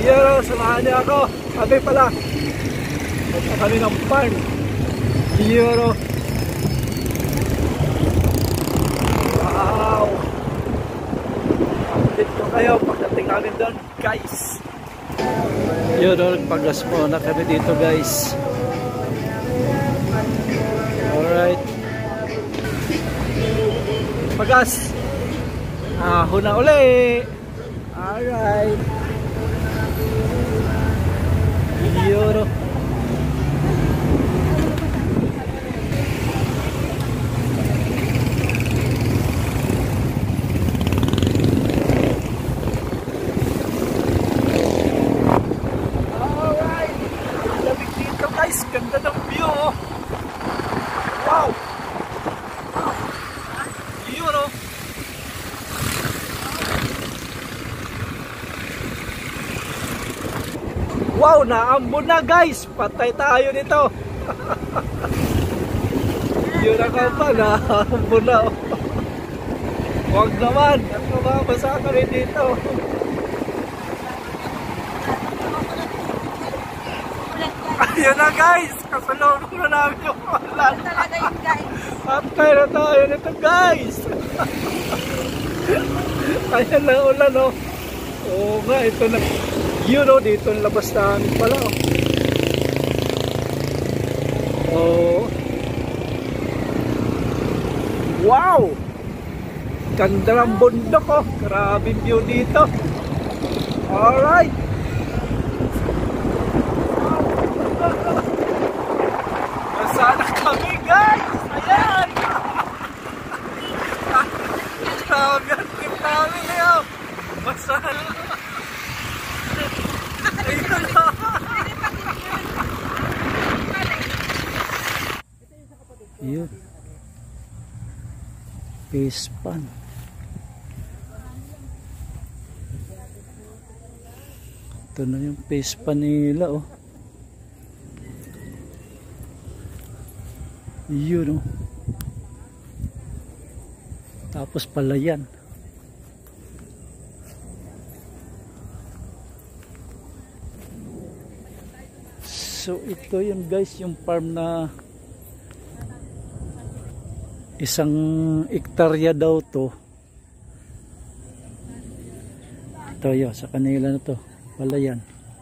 Yun, samahan niyo ako. Sabi pala, punta kami ng farm. Yun. Wow. Update ko kayo pagdating namin doon, guys. Yun, nagpagas mo na kami dito, guys. Alright. Pagas. Huna uli. Alright. Yun. Alright. Lamig dito, guys. Ganda ng view. Wow. Yun. Wow, naambon na, guys. Patay tayo nito. Yun ako pa, naambon na. Huwag naman. At mababasa kami dito. Ayun na, guys. Kasalubong na namin yung ulan. Patay na tayo nito, guys. Ayan na ulan, oh. Oo nga, ito na. Yun, oh, dito ang labas namin pala, oh. Oh. Wow! Ganda ng bundok, oh. Grabe view dito. Alright. Masana kami, guys. Ayan. Grabe ang trip namin, eh. Masana. Yun. Fish pan. Ito na yung fish pan nila, oh. Yun, oh. Tapos pala yan. So ito yun, guys, yung farm na isang hektarya daw to. Ito yun, sa kanila na to. Wala yan.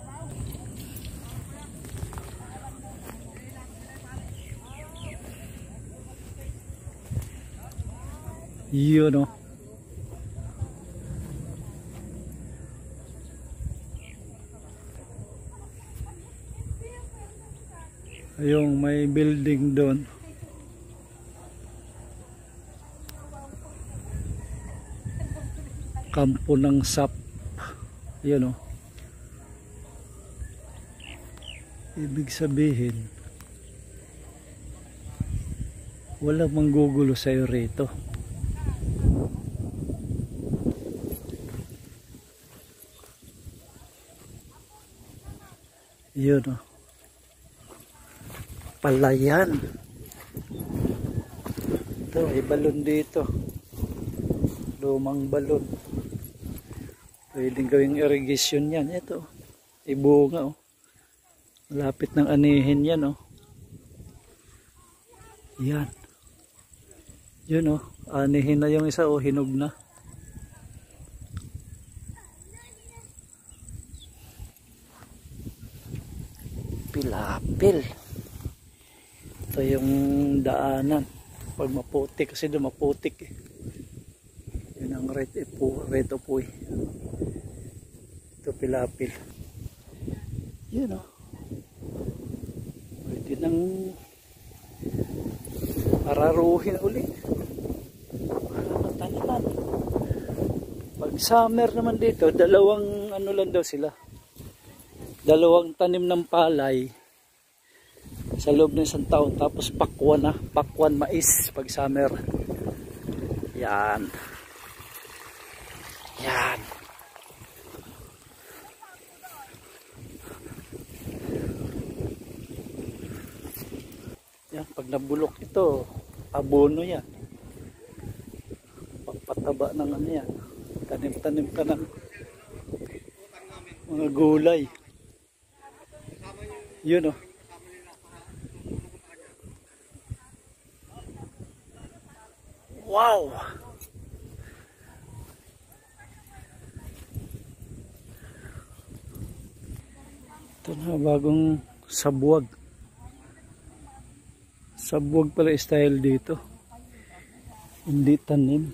Yun, oh. Yung may building doon. Kampo ng SAP. Yun, oh. Ibig sabihin, walang manggugulo sa'yo rito. Yun, oh. Palayan. Ito, may balon dito. Lumang balon. Pwedeng gawing irrigation yan. Ito, ibunga, oh. Malapit ng anihin yan, oh. Yan. Yun, oh. Anihin na yung isa, oh. Hinog na. Pilapil. Ito yung daanan pag maputik, kasi doon maputik, eh. Yun ang reto po, eh. Ito pilapil. Yun, oh. Pwede nang araruhin ulit para mataniman. Pag summer naman dito, dalawang ano lang daw sila, dalawang tanim ng palay sa loob ng isang taon, tapos pakwan mais pag summer. Yan. Yan. Yan, pag nabulok ito, abono yan. Pagpataba ng ano yan. Tanim-tanim ka ng Mga gulay. Yun oh. Wow! Ito na, bagong sabwag. Sabwag pala style dito. Hindi tanim.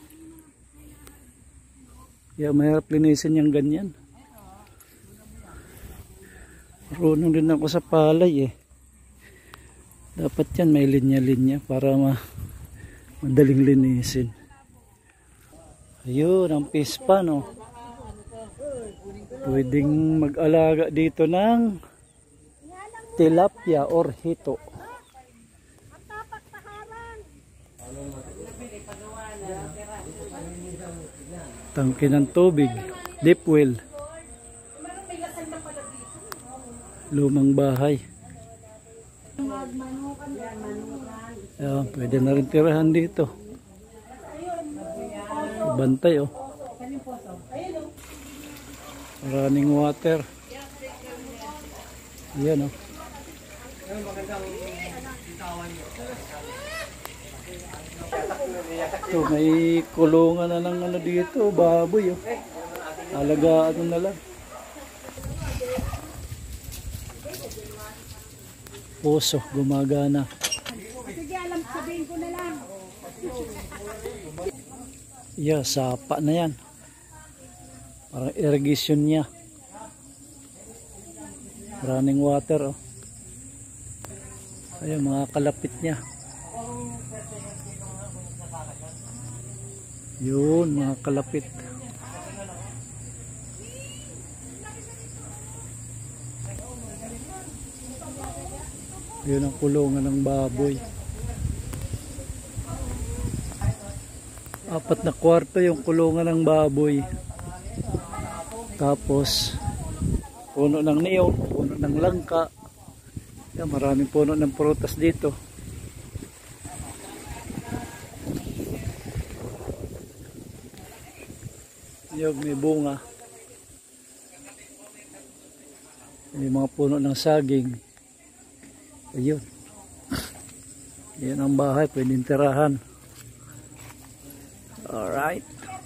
Kaya mahirap linisin yung ganyan. Marunong din ako sa palay eh. Dapat yan may linya-linya para madaling linisin. Ayun, ang pispa no. Pwedeng mag-alaga dito ng tilapia or hito. Tangke ng tubig, deep well. Lumang bahay. Ayan, pwede na rin tirahan dito. Bantay oh. Running water. Ayan oh. Ito, may kulungan na ng ano dito, baboy oh. Alagaan na lang. Puso, gumagana. Sige, alam, sabihin ko na lang. Yeah, sapa na yan. Parang irrigation niya. Running water oh. Ayun, mga kalapit niya. Yun, mga kalapit. Yun ang kulungan ng baboy. 4 na kwarto yung kulungan ng baboy. Tapos puno ng niyog, puno ng langka. Yan, maraming puno ng prutas dito. Niyog, may bunga. May mga puno ng saging. Ayun. Yan ang bahay, pwedeng tirahan. Alright.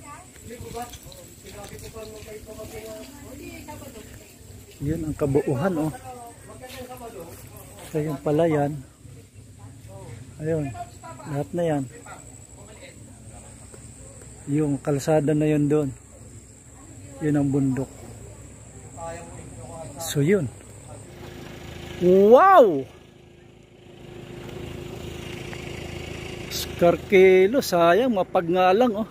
Yun ang kabuuhan oh. So yung pala yan. Ayun. Lahat na yan. Yung kalsada na yun doon. Yun ang bundok. So yun. Wow! Skarkelo, sayang, mapag nga lang oh.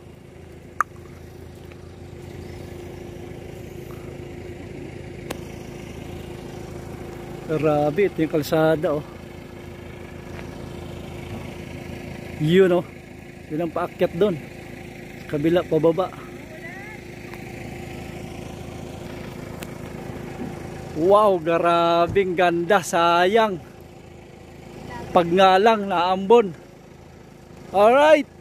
Grabe, ito yung kalsada oh. Yun oh. Yun ang paakyat doon. Kabila, pababa. Wow, grabing ganda, sayang. Pag nga lang, naambon. Alright.